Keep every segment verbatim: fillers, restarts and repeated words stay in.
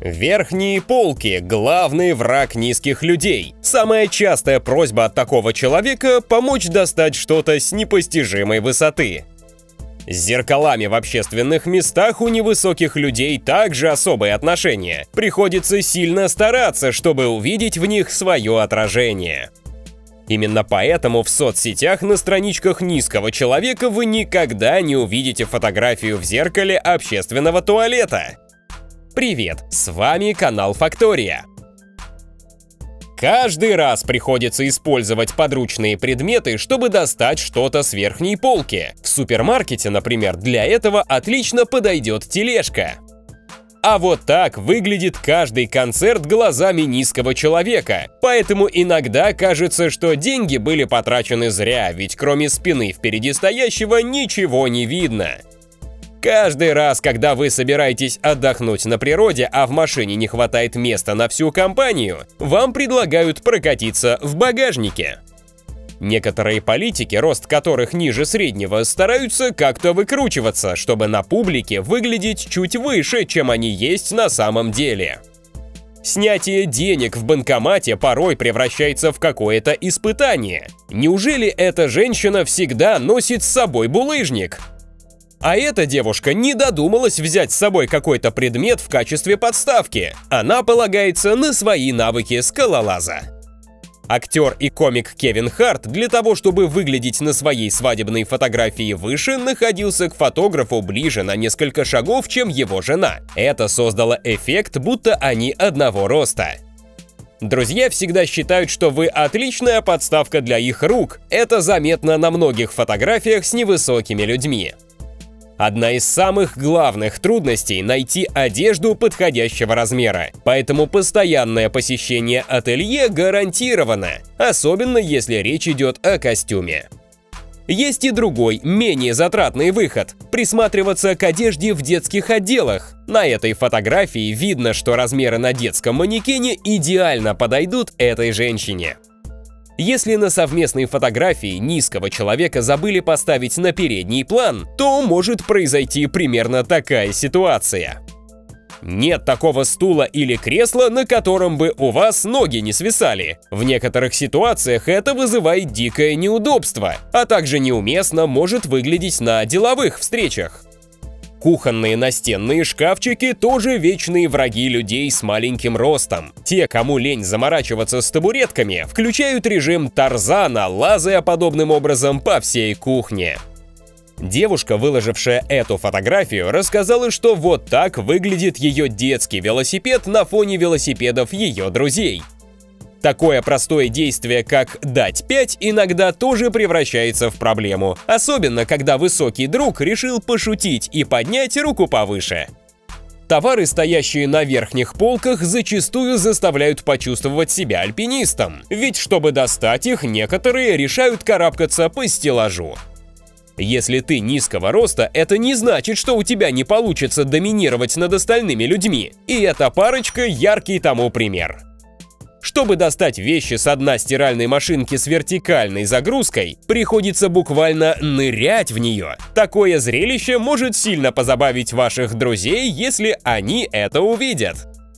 Верхние полки – главный враг низких людей. Самая частая просьба от такого человека – помочь достать что-то с непостижимой высоты. С зеркалами в общественных местах у невысоких людей также особые отношения. Приходится сильно стараться, чтобы увидеть в них свое отражение. Именно поэтому в соцсетях на страничках низкого человека вы никогда не увидите фотографию в зеркале общественного туалета. Привет, с вами канал Фактория. Каждый раз приходится использовать подручные предметы, чтобы достать что-то с верхней полки. В супермаркете, например, для этого отлично подойдет тележка. А вот так выглядит каждый концерт глазами низкого человека. Поэтому иногда кажется, что деньги были потрачены зря, ведь кроме спины впереди стоящего ничего не видно. Каждый раз, когда вы собираетесь отдохнуть на природе, а в машине не хватает места на всю компанию, вам предлагают прокатиться в багажнике. Некоторые политики, рост которых ниже среднего, стараются как-то выкручиваться, чтобы на публике выглядеть чуть выше, чем они есть на самом деле. Снятие денег в банкомате порой превращается в какое-то испытание. Неужели эта женщина всегда носит с собой булыжник? А эта девушка не додумалась взять с собой какой-то предмет в качестве подставки. Она полагается на свои навыки скалолаза. Актер и комик Кевин Харт для того, чтобы выглядеть на своей свадебной фотографии выше, находился к фотографу ближе на несколько шагов, чем его жена. Это создало эффект, будто они одного роста. Друзья всегда считают, что вы отличная подставка для их рук. Это заметно на многих фотографиях с невысокими людьми. Одна из самых главных трудностей – найти одежду подходящего размера. Поэтому постоянное посещение ателье гарантировано, особенно если речь идет о костюме. Есть и другой, менее затратный выход – присматриваться к одежде в детских отделах. На этой фотографии видно, что размеры на детском манекене идеально подойдут этой женщине. Если на совместной фотографии низкого человека забыли поставить на передний план, то может произойти примерно такая ситуация. Нет такого стула или кресла, на котором бы у вас ноги не свисали. В некоторых ситуациях это вызывает дикое неудобство, а также неуместно может выглядеть на деловых встречах. Кухонные настенные шкафчики тоже вечные враги людей с маленьким ростом. Те, кому лень заморачиваться с табуретками, включают режим Тарзана, лазая подобным образом по всей кухне. Девушка, выложившая эту фотографию, рассказала, что вот так выглядит ее детский велосипед на фоне велосипедов ее друзей. Такое простое действие, как дать пять, иногда тоже превращается в проблему, особенно когда высокий друг решил пошутить и поднять руку повыше. Товары, стоящие на верхних полках, зачастую заставляют почувствовать себя альпинистом, ведь чтобы достать их, некоторые решают карабкаться по стеллажу. Если ты низкого роста, это не значит, что у тебя не получится доминировать над остальными людьми, и эта парочка – яркий тому пример. Чтобы достать вещи с дна стиральной машинки с вертикальной загрузкой, приходится буквально нырять в нее. Такое зрелище может сильно позабавить ваших друзей, если они это увидят.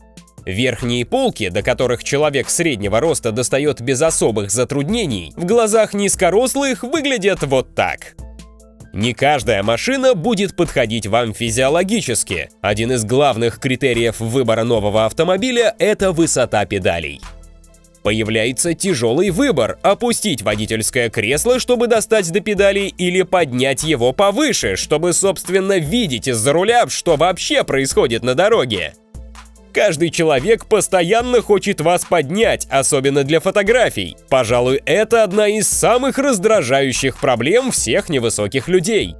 Верхние полки, до которых человек среднего роста достает без особых затруднений, в глазах низкорослых выглядят вот так. Не каждая машина будет подходить вам физиологически. Один из главных критериев выбора нового автомобиля – это высота педалей. Появляется тяжелый выбор – опустить водительское кресло, чтобы достать до педалей, или поднять его повыше, чтобы, собственно, видеть из-за руля, что вообще происходит на дороге. Каждый человек постоянно хочет вас поднять, особенно для фотографий. Пожалуй, это одна из самых раздражающих проблем всех невысоких людей.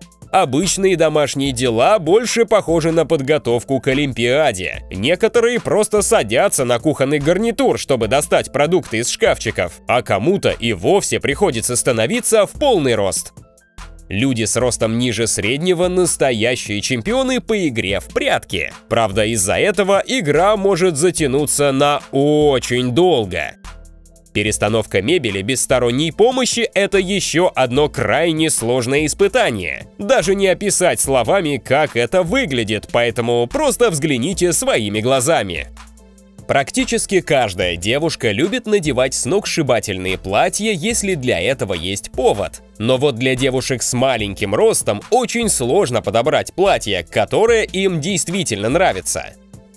Обычные домашние дела больше похожи на подготовку к Олимпиаде. Некоторые просто садятся на кухонный гарнитур, чтобы достать продукты из шкафчиков, а кому-то и вовсе приходится становиться в полный рост. Люди с ростом ниже среднего – настоящие чемпионы по игре в прятки. Правда, из-за этого игра может затянуться на очень долго. Перестановка мебели без сторонней помощи – это еще одно крайне сложное испытание. Даже не описать словами, как это выглядит, поэтому просто взгляните своими глазами. Практически каждая девушка любит надевать сногсшибательные платья, если для этого есть повод. Но вот для девушек с маленьким ростом очень сложно подобрать платье, которое им действительно нравится.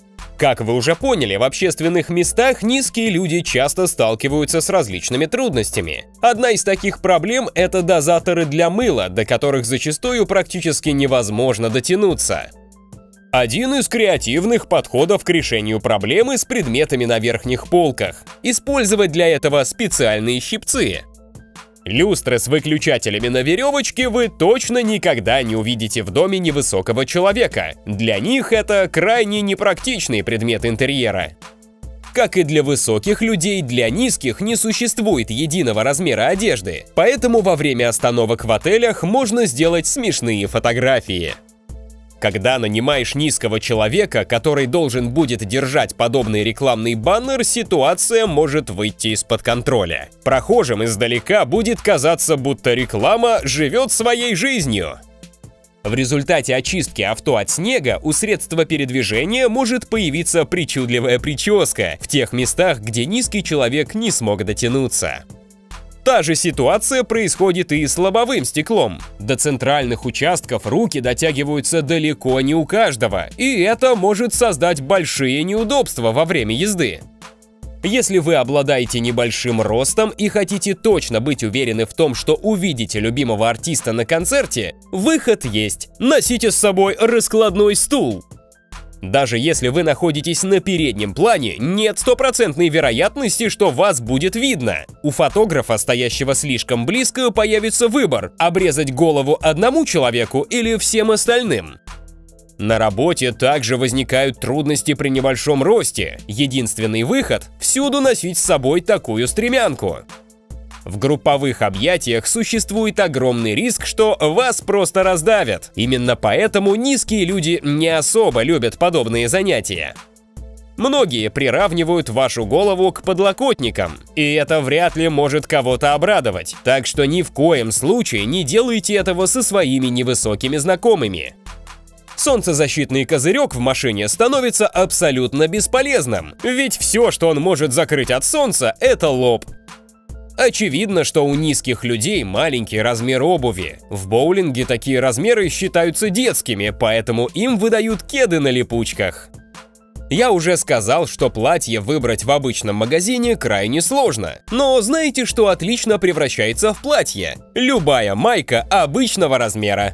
Как вы уже поняли, в общественных местах низкие люди часто сталкиваются с различными трудностями. Одна из таких проблем – это дозаторы для мыла, до которых зачастую практически невозможно дотянуться. Один из креативных подходов к решению проблемы с предметами на верхних полках – использовать для этого специальные щипцы. Люстры с выключателями на веревочке вы точно никогда не увидите в доме невысокого человека. Для них это крайне непрактичный предмет интерьера. Как и для высоких людей, для низких не существует единого размера одежды, поэтому во время остановок в отелях можно сделать смешные фотографии. Когда нанимаешь низкого человека, который должен будет держать подобный рекламный баннер, ситуация может выйти из-под контроля. Прохожим издалека будет казаться, будто реклама живет своей жизнью. В результате очистки авто от снега у средства передвижения может появиться причудливая прическа в тех местах, где низкий человек не смог дотянуться. Та же ситуация происходит и с лобовым стеклом. До центральных участков руки дотягиваются далеко не у каждого, и это может создать большие неудобства во время езды. Если вы обладаете небольшим ростом и хотите точно быть уверены в том, что увидите любимого артиста на концерте, выход есть – носите с собой раскладной стул. Даже если вы находитесь на переднем плане, нет стопроцентной вероятности, что вас будет видно. У фотографа, стоящего слишком близко, появится выбор – обрезать голову одному человеку или всем остальным. На работе также возникают трудности при небольшом росте. Единственный выход – всюду носить с собой такую стремянку. В групповых объятиях существует огромный риск, что вас просто раздавят. Именно поэтому низкие люди не особо любят подобные занятия. Многие приравнивают вашу голову к подлокотникам, и это вряд ли может кого-то обрадовать. Так что ни в коем случае не делайте этого со своими невысокими знакомыми. Солнцезащитный козырек в машине становится абсолютно бесполезным, ведь все, что он может закрыть от солнца, это лоб. Очевидно, что у низких людей маленький размер обуви. В боулинге такие размеры считаются детскими, поэтому им выдают кеды на липучках. Я уже сказал, что платье выбрать в обычном магазине крайне сложно. Но знаете, что отлично превращается в платье? Любая майка обычного размера.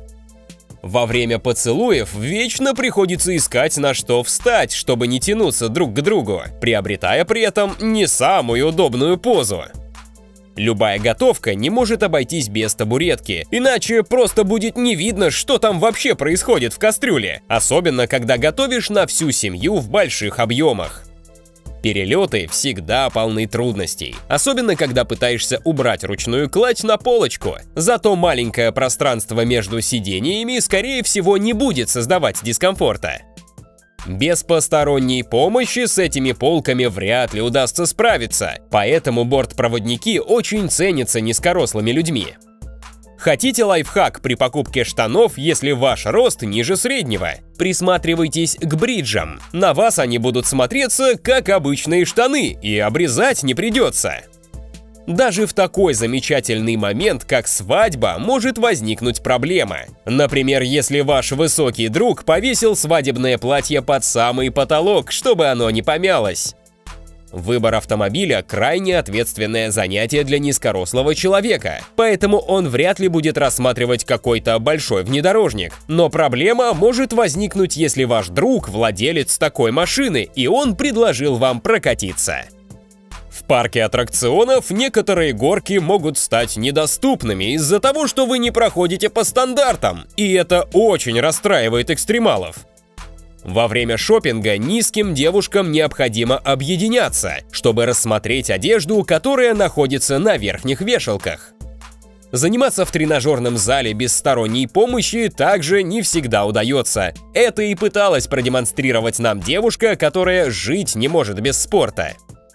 Во время поцелуев вечно приходится искать, на что встать, чтобы не тянуться друг к другу, приобретая при этом не самую удобную позу. Любая готовка не может обойтись без табуретки, иначе просто будет не видно, что там вообще происходит в кастрюле, особенно когда готовишь на всю семью в больших объемах. Перелеты всегда полны трудностей, особенно когда пытаешься убрать ручную кладь на полочку. Зато маленькое пространство между сидениями, скорее всего, не будет создавать дискомфорта. Без посторонней помощи с этими полками вряд ли удастся справиться, поэтому бортпроводники очень ценятся низкорослыми людьми. Хотите лайфхак при покупке штанов, если ваш рост ниже среднего? Присматривайтесь к бриджам. На вас они будут смотреться как обычные штаны, и обрезать не придется. Даже в такой замечательный момент, как свадьба, может возникнуть проблема. Например, если ваш высокий друг повесил свадебное платье под самый потолок, чтобы оно не помялось. Выбор автомобиля – крайне ответственное занятие для низкорослого человека, поэтому он вряд ли будет рассматривать какой-то большой внедорожник. Но проблема может возникнуть, если ваш друг – владелец такой машины, и он предложил вам прокатиться. В парке аттракционов некоторые горки могут стать недоступными из-за того, что вы не проходите по стандартам, и это очень расстраивает экстремалов. Во время шопинга низким девушкам необходимо объединяться, чтобы рассмотреть одежду, которая находится на верхних вешалках. Заниматься в тренажерном зале без сторонней помощи также не всегда удается. Это и пыталась продемонстрировать нам девушка, которая жить не может без спорта.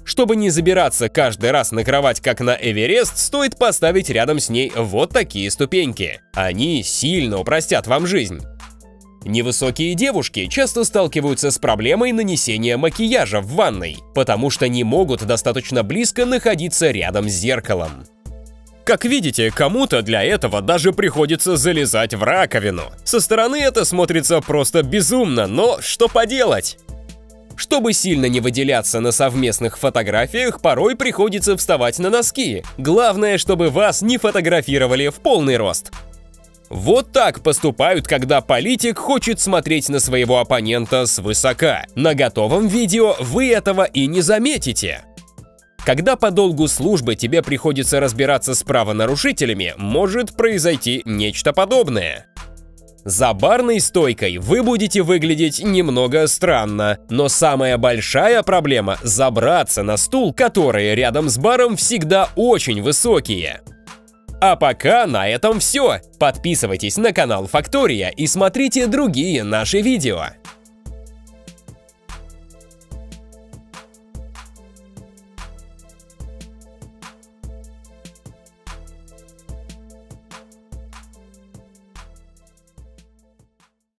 Чтобы не забираться каждый раз на кровать, как на Эверест, стоит поставить рядом с ней вот такие ступеньки. Они сильно упростят вам жизнь. Невысокие девушки часто сталкиваются с проблемой нанесения макияжа в ванной, потому что не могут достаточно близко находиться рядом с зеркалом. Как видите, кому-то для этого даже приходится залезать в раковину. Со стороны это смотрится просто безумно, но что поделать? Чтобы сильно не выделяться на совместных фотографиях, порой приходится вставать на носки. Главное, чтобы вас не фотографировали в полный рост. Вот так поступают, когда политик хочет смотреть на своего оппонента свысока. На готовом видео вы этого и не заметите. Когда по долгу службы тебе приходится разбираться с правонарушителями, может произойти нечто подобное. За барной стойкой вы будете выглядеть немного странно, но самая большая проблема – забраться на стул, которые рядом с баром всегда очень высокие. А пока на этом все. Подписывайтесь на канал Фактория и смотрите другие наши видео.